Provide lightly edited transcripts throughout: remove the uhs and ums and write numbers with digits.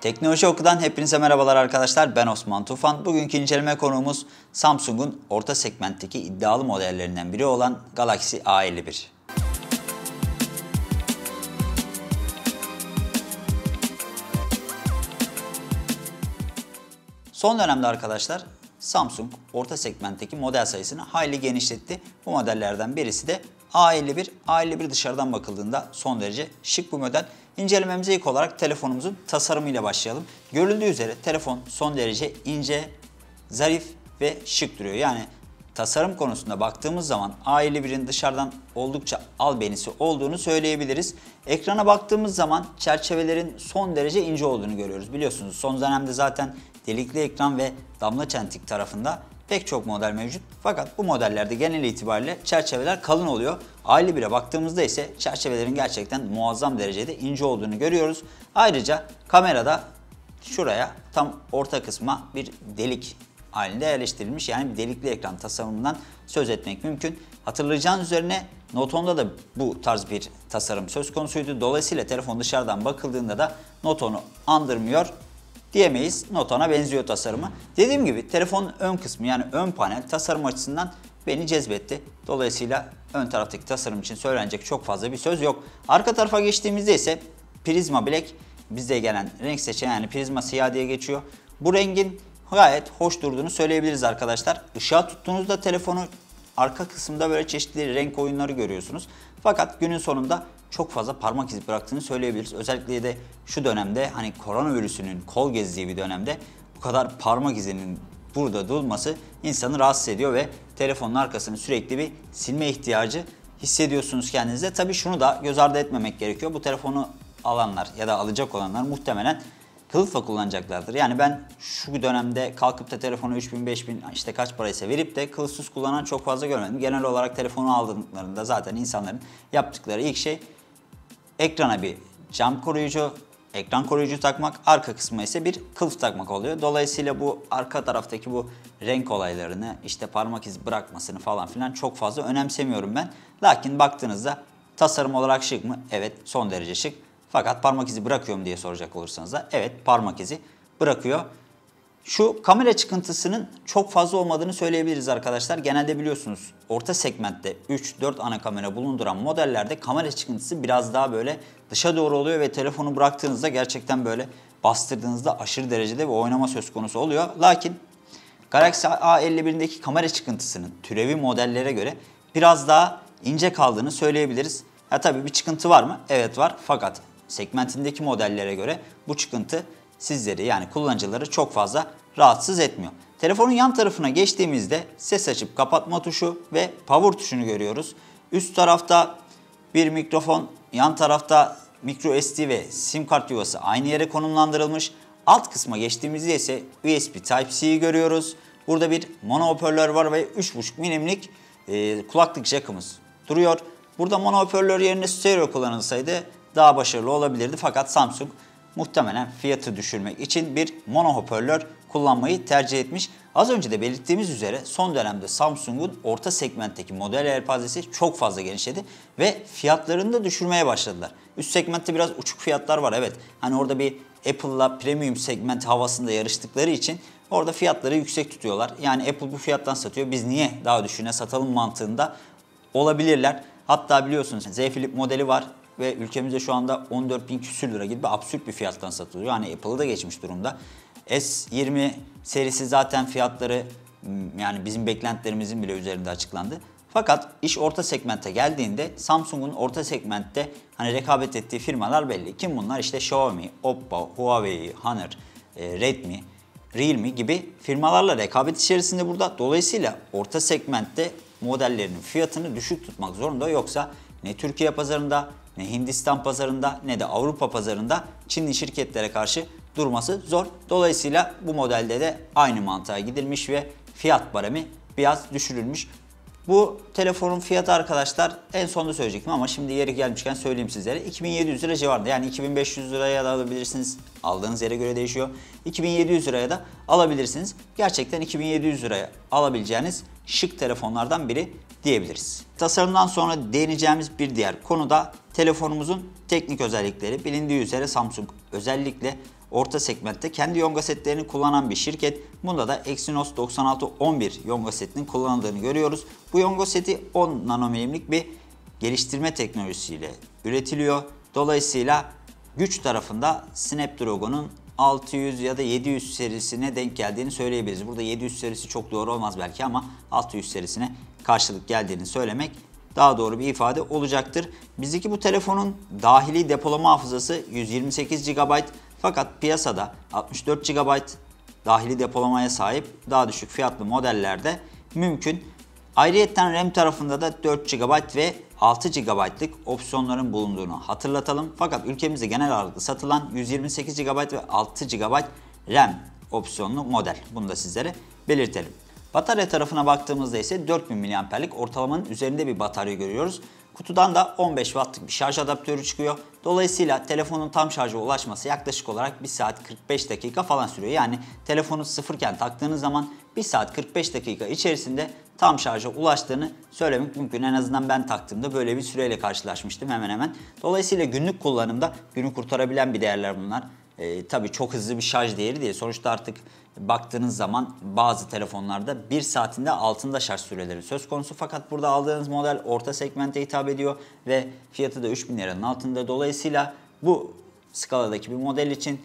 Teknoloji Oku'dan hepinize merhabalar arkadaşlar. Ben Osman Tufan. Bugünkü inceleme konuğumuz Samsung'un orta segmentteki iddialı modellerinden biri olan Galaxy A51. Son dönemde arkadaşlar Samsung orta segmentteki model sayısını hayli genişletti. Bu modellerden birisi de A51. A51 dışarıdan bakıldığında son derece şık bir model. İncelememize ilk olarak telefonumuzun tasarımıyla başlayalım. Görüldüğü üzere telefon son derece ince, zarif ve şık duruyor. Yani tasarım konusunda baktığımız zaman A51'in dışarıdan oldukça albenisi olduğunu söyleyebiliriz. Ekrana baktığımız zaman çerçevelerin son derece ince olduğunu görüyoruz. Biliyorsunuz son dönemde zaten delikli ekran ve damla çentik tarafında pek çok model mevcut. Fakat bu modellerde genel itibariyle çerçeveler kalın oluyor. A51'e baktığımızda ise çerçevelerin gerçekten muazzam derecede ince olduğunu görüyoruz. Ayrıca kamerada şuraya tam orta kısma bir delik halinde yerleştirilmiş. Yani bir delikli ekran tasarımından söz etmek mümkün. Hatırlayacağınız üzerine Note 10'da da bu tarz bir tasarım söz konusuydu. Dolayısıyla telefon dışarıdan bakıldığında da Note 10'u andırmıyor diyemeyiz. Note 10'a benziyor tasarımı. Dediğim gibi telefonun ön kısmı yani ön panel tasarım açısından beni cezbetti. Dolayısıyla ön taraftaki tasarım için söylenecek çok fazla bir söz yok. Arka tarafa geçtiğimizde ise Prisma Black bizde gelen renk seçeneği yani Prisma Siyah diye geçiyor. Bu rengin gayet hoş durduğunu söyleyebiliriz arkadaşlar. Işığa tuttuğunuzda telefonu arka kısımda böyle çeşitli renk oyunları görüyorsunuz. Fakat günün sonunda çok fazla parmak izi bıraktığını söyleyebiliriz. Özellikle de şu dönemde hani koronavirüsünün kol gezdiği bir dönemde bu kadar parmak izinin burada durması insanı rahatsız ediyor ve telefonun arkasını sürekli bir silme ihtiyacı hissediyorsunuz kendinize. Tabii şunu da göz ardı etmemek gerekiyor. Bu telefonu alanlar ya da alacak olanlar muhtemelen kılıfla kullanacaklardır. Yani ben şu dönemde kalkıp da telefonu 3000, 5000 işte kaç paraysa verip de kılıfsız kullanan çok fazla görmedim. Genel olarak telefonu aldıklarında zaten insanların yaptıkları ilk şey ekrana bir cam koruyucu, ekran koruyucu takmak, arka kısmına ise bir kılıf takmak oluyor. Dolayısıyla bu arka taraftaki bu renk olaylarını, işte parmak izi bırakmasını falan filan çok fazla önemsemiyorum ben. Lakin baktığınızda tasarım olarak şık mı? Evet, son derece şık. Fakat parmak izi bırakıyor mu diye soracak olursanız da evet parmak izi bırakıyor. Şu kamera çıkıntısının çok fazla olmadığını söyleyebiliriz arkadaşlar. Genelde biliyorsunuz orta segmentte 3-4 ana kamera bulunduran modellerde kamera çıkıntısı biraz daha böyle dışa doğru oluyor ve telefonu bıraktığınızda gerçekten böyle bastırdığınızda aşırı derecede bir oynama söz konusu oluyor. Lakin Galaxy A51'deki kamera çıkıntısının türevi modellere göre biraz daha ince kaldığını söyleyebiliriz. Ha tabii bir çıkıntı var mı? Evet var. Fakat segmentindeki modellere göre bu çıkıntı sizleri yani kullanıcıları çok fazla rahatsız etmiyor. Telefonun yan tarafına geçtiğimizde ses açıp kapatma tuşu ve power tuşunu görüyoruz. Üst tarafta bir mikrofon, yan tarafta microSD ve sim kart yuvası aynı yere konumlandırılmış. Alt kısma geçtiğimizde ise USB Type-C'yi görüyoruz. Burada bir mono hoparlör var ve 3.5 milimlik kulaklık jackımız duruyor. Burada mono hoparlör yerine stereo kullanılsaydı daha başarılı olabilirdi. Fakat Samsung muhtemelen fiyatı düşürmek için bir mono hoparlör kullanmayı tercih etmiş. Az önce de belirttiğimiz üzere son dönemde Samsung'un orta segmentteki model yelpazesi çok fazla genişledi ve fiyatlarını da düşürmeye başladılar. Üst segmentte biraz uçuk fiyatlar var evet. Hani orada bir Apple'la premium segment havasında yarıştıkları için orada fiyatları yüksek tutuyorlar. Yani Apple bu fiyattan satıyor, biz niye daha düşüğüne satalım mantığında olabilirler. Hatta biliyorsunuz Z Flip modeli var ve ülkemizde şu anda 14.000 küsür lira gibi absürt bir fiyattan satılıyor. Yani Apple'ı da geçmiş durumda. S20 serisi zaten fiyatları yani bizim beklentilerimizin bile üzerinde açıklandı. Fakat iş orta segmente geldiğinde Samsung'un orta segmentte hani rekabet ettiği firmalar belli. Kim bunlar? İşte Xiaomi, Oppo, Huawei, Honor, Redmi, Realme gibi firmalarla rekabet içerisinde burada. Dolayısıyla orta segmentte modellerinin fiyatını düşük tutmak zorunda, yoksa ne Türkiye pazarında, ne Hindistan pazarında, ne de Avrupa pazarında Çinli şirketlere karşı durması zor. Dolayısıyla bu modelde de aynı mantığa gidilmiş ve fiyat baremi biraz düşürülmüş. Bu telefonun fiyatı arkadaşlar en sonda söyleyecektim ama şimdi yeri gelmişken söyleyeyim sizlere. 2700 lira civarında, yani 2500 liraya da alabilirsiniz. Aldığınız yere göre değişiyor. 2700 liraya da alabilirsiniz. Gerçekten 2700 liraya alabileceğiniz şık telefonlardan biri diyebiliriz. Tasarımdan sonra değineceğimiz bir diğer konu da telefonumuzun teknik özellikleri. Bilindiği üzere Samsung özellikle orta segmentte kendi yonga setlerini kullanan bir şirket. Bunda da Exynos 9611 yonga setinin kullanıldığını görüyoruz. Bu yonga seti 10 nanomilimlik bir geliştirme teknolojisiyle üretiliyor. Dolayısıyla güç tarafında Snapdragon'un 600 ya da 700 serisine denk geldiğini söyleyebiliriz. Burada 700 serisi çok doğru olmaz belki ama 600 serisine karşılık geldiğini söylemek daha doğru bir ifade olacaktır. Bizdeki bu telefonun dahili depolama hafızası 128 GB fakat piyasada 64 GB dahili depolamaya sahip daha düşük fiyatlı modellerde mümkün. Ayrıyeten RAM tarafında da 4 GB ve 6 GB'lık opsiyonların bulunduğunu hatırlatalım. Fakat ülkemizde genel ağırlıklı satılan 128 GB ve 6 GB RAM opsiyonlu model. Bunu da sizlere belirtelim. Batarya tarafına baktığımızda ise 4000 mAh'lik ortalamanın üzerinde bir batarya görüyoruz. Kutudan da 15 Watt'lık bir şarj adaptörü çıkıyor. Dolayısıyla telefonun tam şarja ulaşması yaklaşık olarak 1 saat 45 dakika falan sürüyor. Yani telefonu sıfırken taktığınız zaman 1 saat 45 dakika içerisinde tam şarja ulaştığını söylemek mümkün. En azından ben taktığımda böyle bir süreyle karşılaşmıştım hemen hemen. Dolayısıyla günlük kullanımda günü kurtarabilen bir değerler bunlar. Tabii çok hızlı bir şarj değeri değil. Sonuçta artık baktığınız zaman bazı telefonlarda 1 saatinde altında şarj süreleri söz konusu. Fakat burada aldığınız model orta segmente hitap ediyor ve fiyatı da 3000 liranın altında. Dolayısıyla bu skaladaki bir model için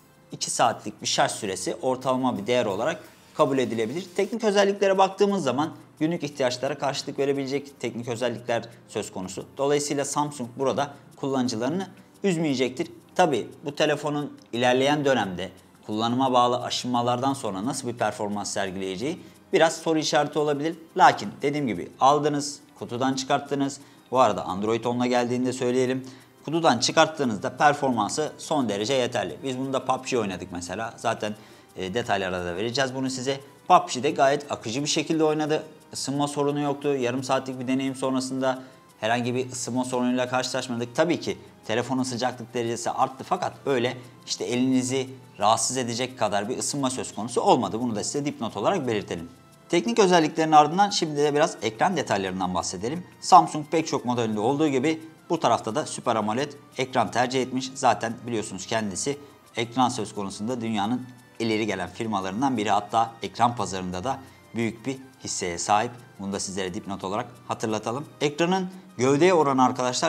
2 saatlik bir şarj süresi ortalama bir değer olarak kabul edilebilir. Teknik özelliklere baktığımız zaman günlük ihtiyaçlara karşılık verebilecek teknik özellikler söz konusu. Dolayısıyla Samsung burada kullanıcılarını üzmeyecektir. Tabii bu telefonun ilerleyen dönemde kullanıma bağlı aşınmalardan sonra nasıl bir performans sergileyeceği biraz soru işareti olabilir. Lakin dediğim gibi aldınız, kutudan çıkarttınız. Bu arada Android 10'la geldiğinde söyleyelim. Kutudan çıkarttığınızda performansı son derece yeterli. Biz bunda PUBG oynadık mesela. Zaten detaylara da vereceğiz bunu size. PUBG'de gayet akıcı bir şekilde oynadı. Isınma sorunu yoktu. Yarım saatlik bir deneyim sonrasında herhangi bir ısınma sorunuyla karşılaşmadık. Tabii ki telefonun sıcaklık derecesi arttı fakat öyle işte elinizi rahatsız edecek kadar bir ısınma söz konusu olmadı. Bunu da size dipnot olarak belirtelim. Teknik özelliklerin ardından şimdi de biraz ekran detaylarından bahsedelim. Samsung pek çok modelinde olduğu gibi bu tarafta da Super AMOLED ekran tercih etmiş. Zaten biliyorsunuz kendisi ekran söz konusunda dünyanın ileri gelen firmalarından biri. Hatta ekran pazarında da büyük bir hisseye sahip. Bunu da sizlere dipnot olarak hatırlatalım. Ekranın gövdeye oranı arkadaşlar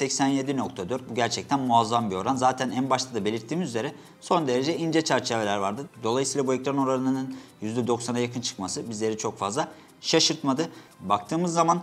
%87.4. Bu gerçekten muazzam bir oran. Zaten en başta da belirttiğimiz üzere son derece ince çerçeveler vardı. Dolayısıyla bu ekran oranının %90'a yakın çıkması bizleri çok fazla şaşırtmadı. Baktığımız zaman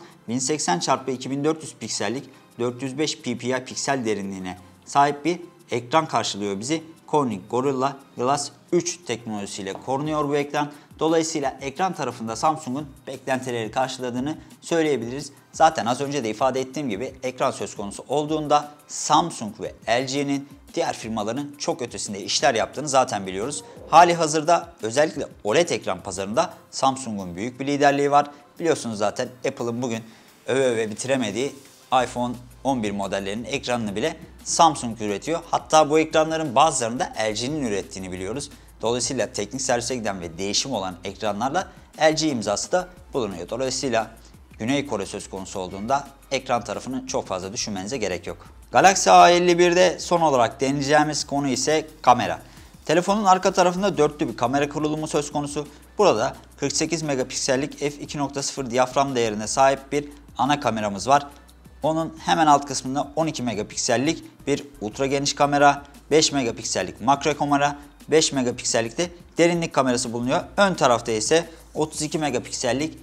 1080x2400 piksellik 405 ppi piksel derinliğine sahip bir ekran karşılıyor bizi. Corning Gorilla Glass 3 teknolojisiyle korunuyor bu ekran. Dolayısıyla ekran tarafında Samsung'un beklentileri karşıladığını söyleyebiliriz. Zaten az önce de ifade ettiğim gibi ekran söz konusu olduğunda Samsung ve LG'nin diğer firmaların çok ötesinde işler yaptığını zaten biliyoruz. Hali hazırda özellikle OLED ekran pazarında Samsung'un büyük bir liderliği var. Biliyorsunuz zaten Apple'ın bugün öve bitiremediği iPhone 11 modellerinin ekranını bile Samsung üretiyor. Hatta bu ekranların bazılarını da LG'nin ürettiğini biliyoruz. Dolayısıyla teknik servise giden ve değişim olan ekranlarla LG imzası da bulunuyor. Dolayısıyla Güney Kore söz konusu olduğunda ekran tarafını çok fazla düşünmenize gerek yok. Galaxy A51'de son olarak deneyeceğimiz konu ise kamera. Telefonun arka tarafında dörtlü bir kamera kurulumu söz konusu. Burada 48 megapiksellik f2.0 diyafram değerine sahip bir ana kameramız var. Onun hemen alt kısmında 12 megapiksellik bir ultra geniş kamera, 5 megapiksellik makro kamera, 5 megapiksellik de derinlik kamerası bulunuyor. Ön tarafta ise 32 megapiksellik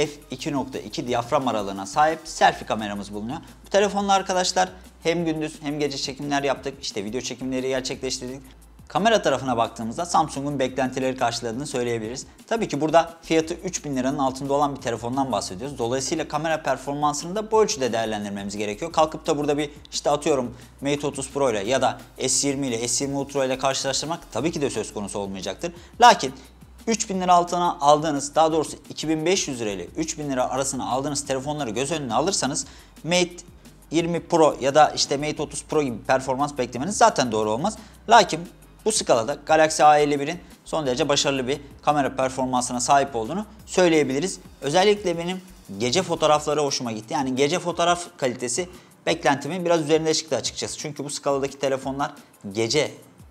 f2.2 diyafram aralığına sahip selfie kameramız bulunuyor. Bu telefonla arkadaşlar hem gündüz hem gece çekimler yaptık. İşte video çekimleri gerçekleştirdik. Kamera tarafına baktığımızda Samsung'un beklentileri karşıladığını söyleyebiliriz. Tabii ki burada fiyatı 3000 liranın altında olan bir telefondan bahsediyoruz. Dolayısıyla kamera performansını da bu ölçüde değerlendirmemiz gerekiyor. Kalkıp da burada bir işte atıyorum Mate 30 Pro ile ya da S20 ile S20 Ultra ile karşılaştırmak tabii ki de söz konusu olmayacaktır. Lakin 3000 lira altına aldığınız, daha doğrusu 2500 lira ile 3000 lira arasına aldığınız telefonları göz önüne alırsanız Mate 20 Pro ya da işte Mate 30 Pro gibi performans beklemeniz zaten doğru olmaz. Lakin bu skalada Galaxy A51'in son derece başarılı bir kamera performansına sahip olduğunu söyleyebiliriz. Özellikle benim gece fotoğrafları hoşuma gitti. Yani gece fotoğraf kalitesi beklentimin biraz üzerinde çıktı açıkçası. Çünkü bu skaladaki telefonlar gece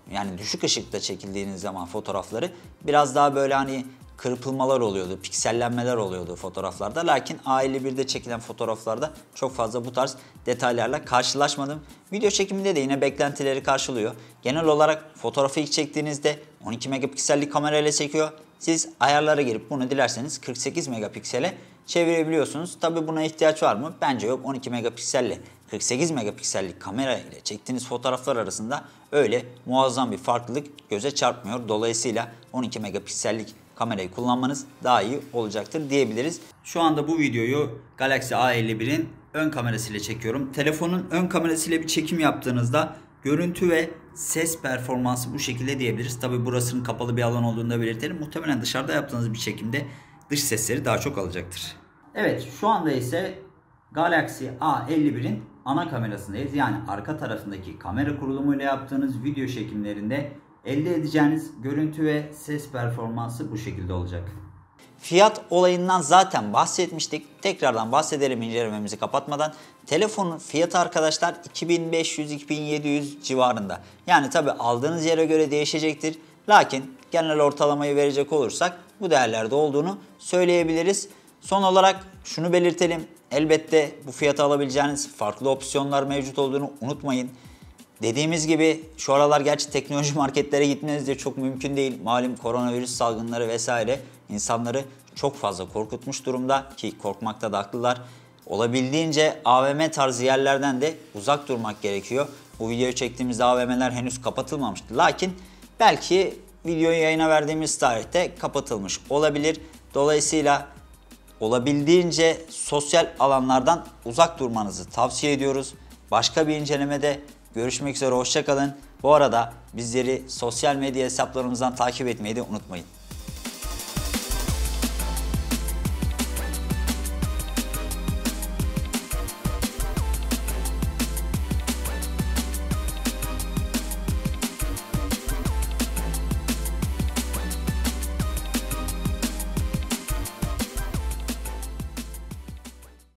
yani düşük ışıkta çekildiğiniz zaman fotoğrafları biraz daha böyle hani kırpılmalar oluyordu, piksellenmeler oluyordu fotoğraflarda. Lakin A51'de çekilen fotoğraflarda çok fazla bu tarz detaylarla karşılaşmadım. Video çekiminde de yine beklentileri karşılıyor. Genel olarak fotoğrafı ilk çektiğinizde 12 megapiksellik kamerayla çekiyor. Siz ayarlara girip bunu dilerseniz 48 megapiksele çevirebiliyorsunuz. Tabi buna ihtiyaç var mı? Bence yok. 12 megapikselle 48 megapiksellik kamera ile çektiğiniz fotoğraflar arasında öyle muazzam bir farklılık göze çarpmıyor. Dolayısıyla 12 megapiksellik kamerayı kullanmanız daha iyi olacaktır diyebiliriz. Şu anda bu videoyu Galaxy A51'in ön kamerasıyla çekiyorum. Telefonun ön kamerasıyla bir çekim yaptığınızda görüntü ve ses performansı bu şekilde diyebiliriz. Tabi burasının kapalı bir alan olduğunu da belirtelim. Muhtemelen dışarıda yaptığınız bir çekimde dış sesleri daha çok alacaktır. Evet, şu anda ise Galaxy A51'in ana kamerasındayız. Yani arka tarafındaki kamera kurulumuyla yaptığınız video çekimlerinde elde edeceğiniz görüntü ve ses performansı bu şekilde olacak. Fiyat olayından zaten bahsetmiştik. Tekrardan bahsedelim incelememizi kapatmadan. Telefonun fiyatı arkadaşlar 2500-2700 civarında. Yani tabi aldığınız yere göre değişecektir. Lakin genel ortalamayı verecek olursak bu değerlerde olduğunu söyleyebiliriz. Son olarak şunu belirtelim. Elbette bu fiyata alabileceğiniz farklı opsiyonlar mevcut olduğunu unutmayın. Dediğimiz gibi şu aralar gerçi teknoloji marketlere gitmeniz de çok mümkün değil. Malum koronavirüs salgınları vesaire insanları çok fazla korkutmuş durumda ki korkmakta da haklılar. Olabildiğince AVM tarzı yerlerden de uzak durmak gerekiyor. Bu videoyu çektiğimizde AVM'ler henüz kapatılmamıştı. Lakin belki videoyu yayına verdiğimiz tarihte kapatılmış olabilir. Dolayısıyla olabildiğince sosyal alanlardan uzak durmanızı tavsiye ediyoruz. Başka bir incelemede görüşmek üzere, hoşça kalın. Bu arada bizleri sosyal medya hesaplarımızdan takip etmeyi de unutmayın.